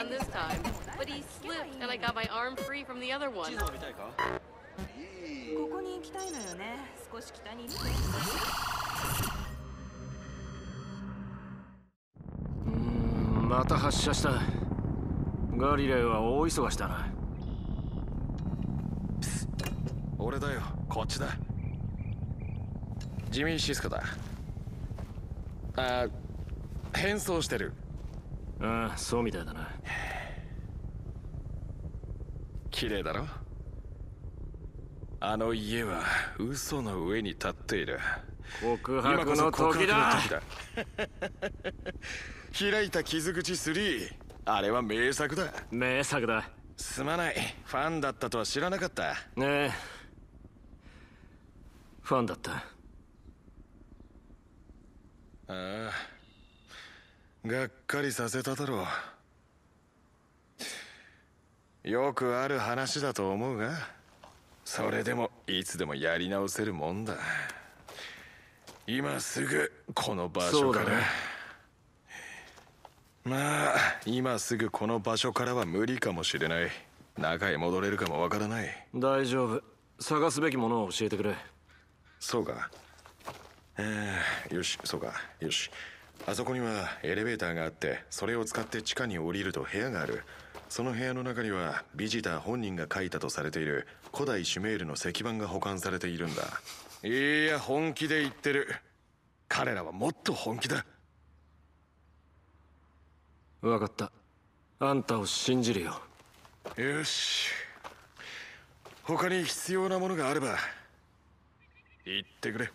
one this time, but he slipped and I got my arm free from the other one. 地図を見たいか？ ここに行きたいのよね。少し北に行って。 また発車した。ガリレーは大忙しだな。 俺だよ、こっちだ。ジミー・シスコだ。変装してる。 ああ、そうみたいだな。 綺麗だろ。あの家は嘘の上に立っている。 告白の時だ。 開いた傷口3、あれは名作だ。 名作だ。 すまない、ファンだったとは知らなかった。 ねえ、ファンだった。 ああ、がっかりさせただろう。よくある話だと思うが、それでもいつでもやり直せるもんだ。今すぐこの場所から。まあ今すぐこの場所からは無理かもしれない。中へ戻れるかもわからない。 大丈夫、探すべきものを教えてくれ。 そうか。よし、そうか、よし。あそこにはエレベーターがあって、それを使って地下に降りると部屋がある。その部屋の中にはビジター本人が書いたとされている古代シュメールの石板が保管されているんだ。いや、本気で言ってる。彼らはもっと本気だ。 分かった、あんたを信じるよ。 よし、他に必要なものがあれば言ってくれ。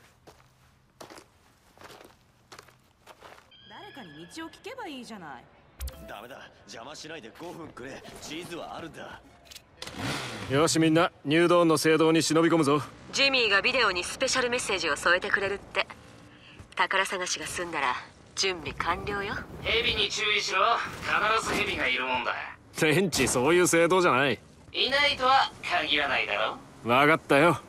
誰かに道を聞けばいいじゃない。 ダメだ、邪魔しないで5分くれ。地図はあるんだ。 よし、みんなニュードーンの聖堂に忍び込むぞ。 ジミーがビデオにスペシャルメッセージを添えてくれるって。宝探しが済んだら準備完了よ。 ヘビに注意しろ。必ずヘビがいるもんだ。 天地そういう聖堂じゃない。 いないとは限らないだろ。 分かったよ。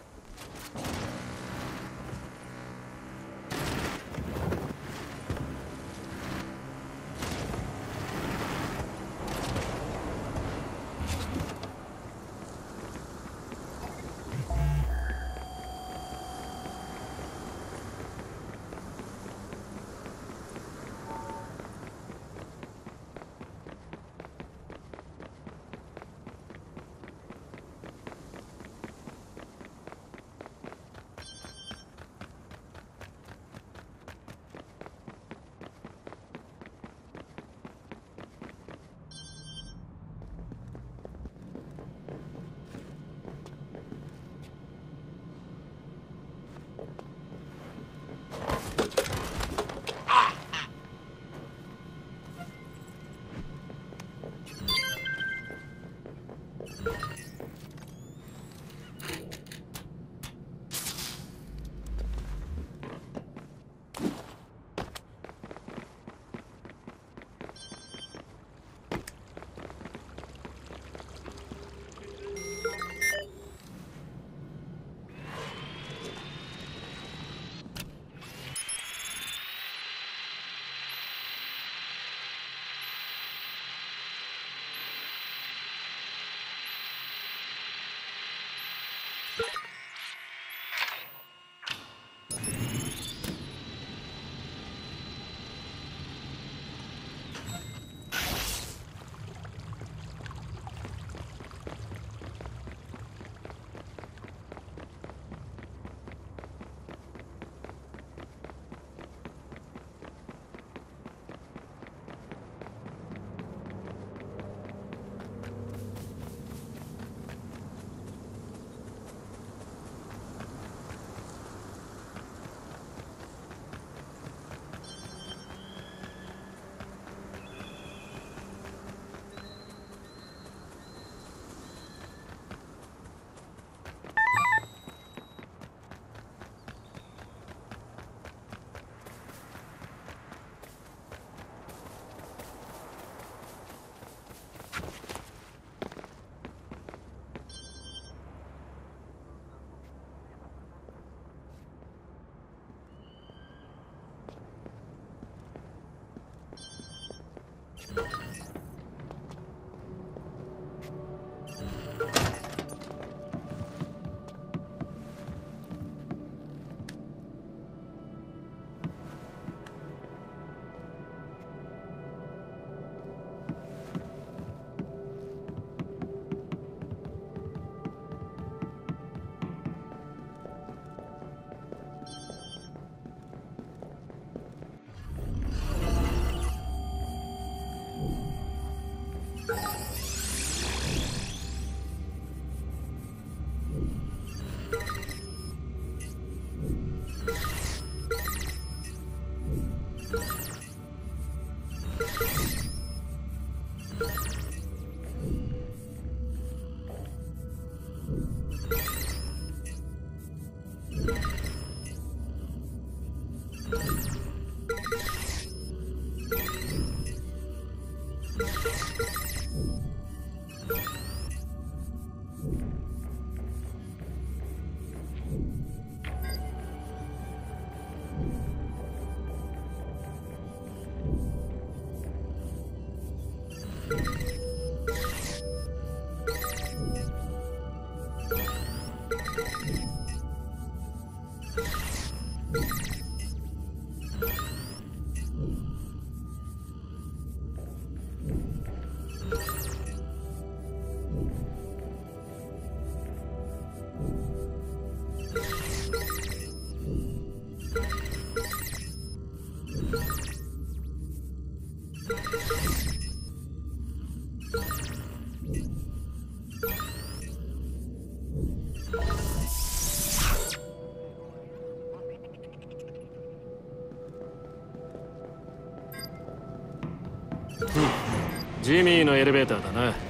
ジミーのエレベーターだな。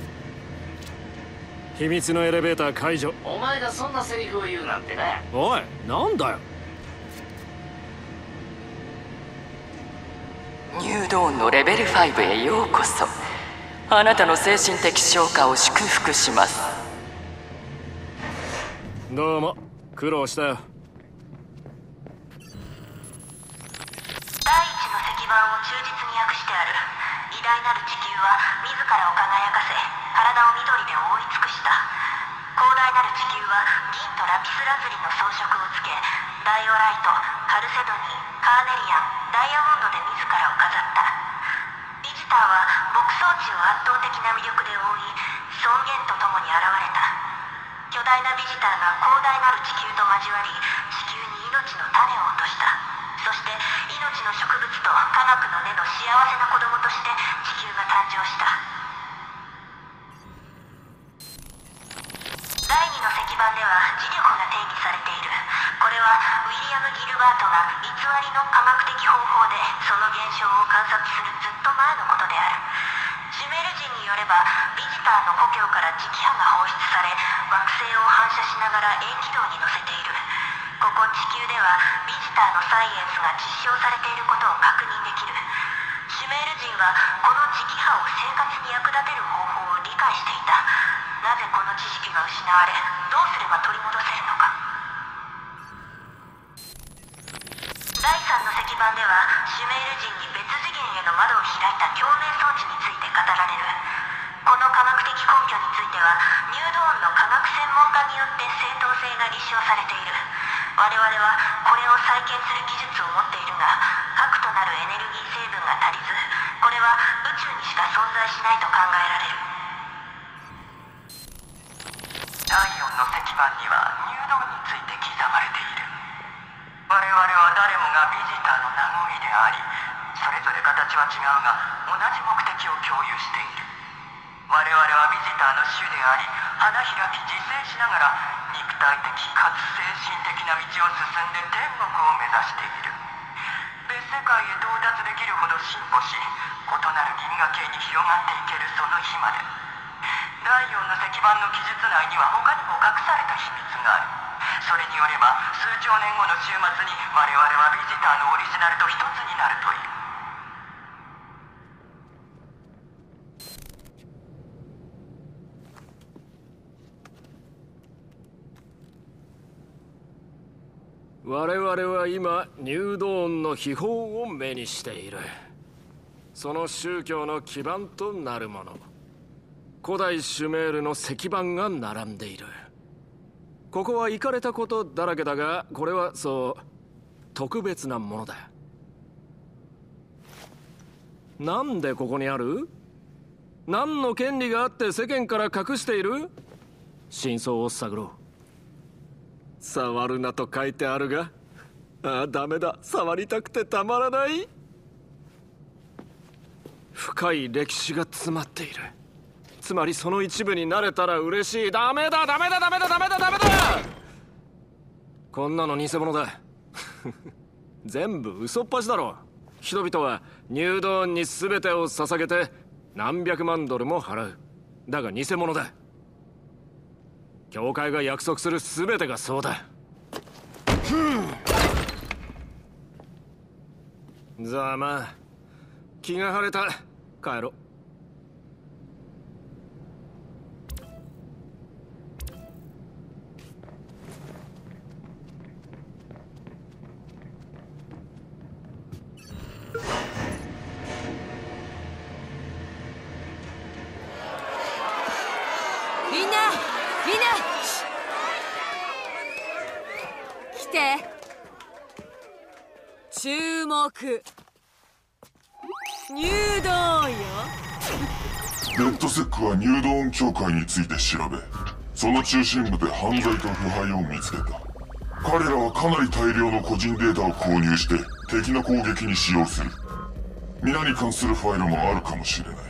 秘密のエレベーター解除。 お前がそんなセリフを言うなんてな。 おい、なんだよ。 ニュードーンのレベル5へようこそ。あなたの精神的消化を祝福します。 どうも苦労したよ。 第一の石板を忠実に訳してある。偉大なる地球は自らを輝かせ、体を緑で覆い尽くした。広大なる地球は銀とラピスラズリの装飾をつけ、ダイオライト、カルセドニー、カーネリアン、ダイヤモンドで自らを飾った。ビジターは牧草地を圧倒的な魅力で覆い、尊厳とともに現れた。巨大なビジターが広大なる地球と交わり、地球に命の種を落とした。そして命の植物と科学の根の幸せな子供として地球が誕生した。第二の石板では磁力が定義されている。これはウィリアム・ギルバートが偽りの科学的方法でその現象を観察するずっと前のことである。シュメル人によればビジターの故郷から磁気波が放出され、惑星を反射しながら円軌道に乗せている。ここ地球ではビジターのサイエンスが実証されていることを確認できる。シュメール人はこの磁気波を生活に役立てる方法を理解していた。なぜこの知識が失われ、どうすれば取り戻せるのか。第3の石板ではシュメール人に別次元への窓を開いた共鳴装置について語られる。この科学的根拠についてはニュードーンの科学専門家によって正当性が立証されている。我々はこれを再建する技術を持っているが、核となるエネルギー成分が足りず、これは宇宙にしか存在しないと考えられる。 第4の石板にはニュードーンについて刻まれている。我々は誰もがビジターの名残であり、それぞれ形は違うが同じ目的を共有している。我々はビジターの種であり、花開き自生しながら肉体的かつ精神的な道を進んで天国を目指している。別世界へ到達できるほど進歩し、異なる銀河系に広がっていけるその日まで。第4の石板の記述内には他にも隠された秘密がある。それによれば数兆年後の終末に我々はビジターのオリジナルと一つになるという。 我々は今ニュードーンの秘宝を目にしている。その宗教の基盤となるもの、古代シュメールの石板が並んでいる。ここはイカれたことだらけだが、これはそう特別なものだ。なんでここにある？何の権利があって世間から隠している？真相を探ろう。触るなと書いてあるが、ダメだ、触りたくてたまらない。深い歴史が詰まっている。つまりその一部になれたら嬉しい。ダメだダメだダメだダメだダメだ。こんなの偽物だ。全部嘘っぱちだろ。人々はニュードーンに全てを捧げて何百万ドルも払う。だが偽物だ。教会が約束する全てがそうだ。ざまあ気が晴れた。帰ろう。 みんな来て。注目。入道よ。 レッドセックは入道音協会について調べ、その中心部で犯罪と腐敗を見つけた。彼らはかなり大量の個人データを購入して敵の攻撃に使用する。皆に関するファイルもあるかもしれない。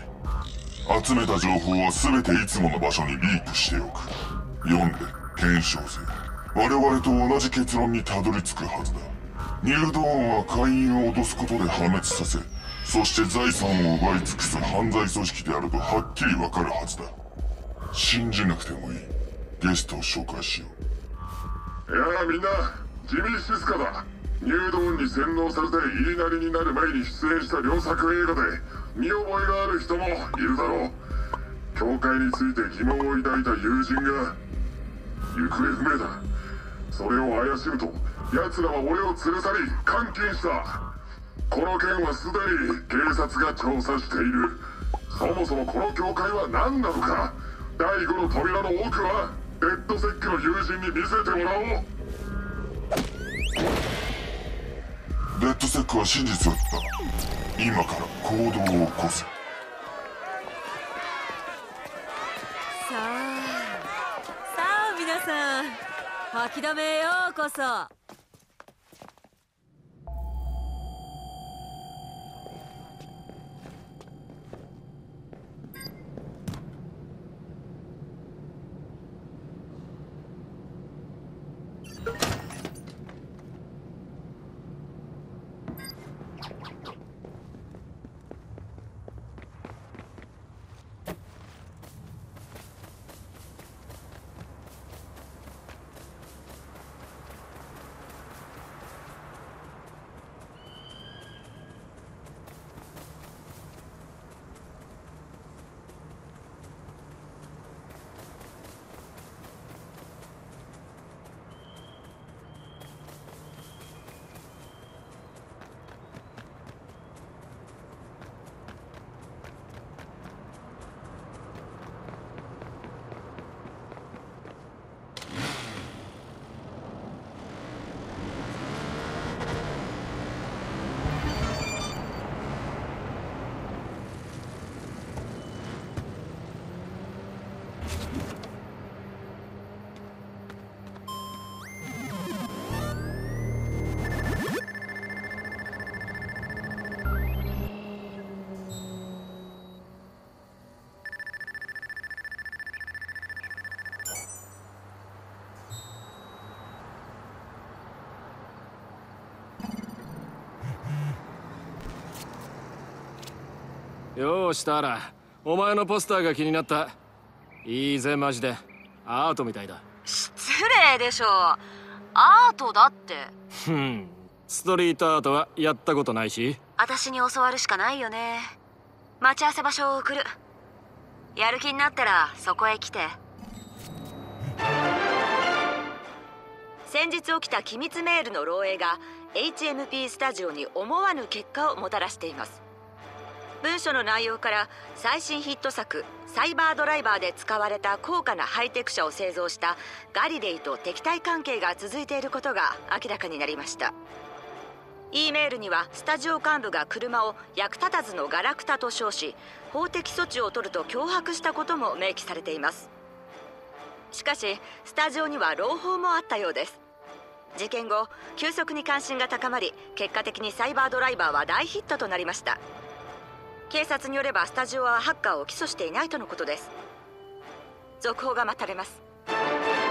集めた情報は全ていつもの場所にリープしておく。読んで検証せよ。我々と同じ結論にたどり着くはずだ。ニュードーンは会員を脅すことで破滅させ、そして財産を奪い尽くす犯罪組織であるとはっきりわかるはずだ。信じなくてもいい。ゲストを紹介しよう。いやあみんな、ジミー・シスカだ。ニュードーンに洗脳されて言いなりになる前に出演した良作映画で見覚えがある人もいるだろう。教会について疑問を抱いた友人が行方不明だ。それを怪しむと奴らは俺を連れ去り監禁した。この件はすでに警察が調査している。そもそもこの教会は何なのか。第5の扉の奥はレッドセックの友人に見せてもらおう。レッドセックは真実を言った。今から行動を起こせ。 さあ皆さん、吐きだめへようこそ。 ようしたら、お前のポスターが気になった。いいぜマジで。アートみたいだ。 失礼でしょ。アートだって。 ストリートアートはやったことないし。 私に教わるしかないよね。待ち合わせ場所を送る。やる気になったらそこへ来て。先日起きた機密メールの漏洩が HMP スタジオに思わぬ結果をもたらしています。文書の内容から最新ヒット作サイバードライバーで使われた高価なハイテク車を製造したガリレイと敵対関係が続いていることが明らかになりました。 E メールにはスタジオ幹部が車を役立たずのガラクタと称し、法的措置を取ると脅迫したことも明記されています。しかしスタジオには朗報もあったようです。事件後急速に関心が高まり、結果的にサイバードライバーは大ヒットとなりました。警察によればスタジオはハッカーを起訴していないとのことです。続報が待たれます。